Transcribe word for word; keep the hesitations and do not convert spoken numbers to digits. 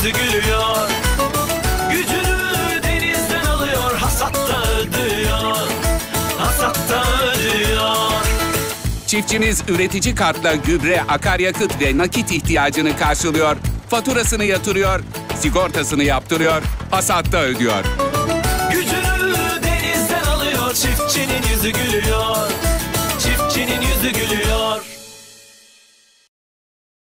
yüzü gülüyor. Gücünü denizden alıyor, hasatta ödüyor. Hasatta ödüyor. Çiftçiniz üretici kartla gübre, akaryakıt ve nakit ihtiyacını karşılıyor. Faturasını yatırıyor, sigortasını yaptırıyor, hasatta ödüyor. Gücünü denizden alıyor, çiftçinin yüzü gülüyor. Çiftçinin yüzü gülüyor.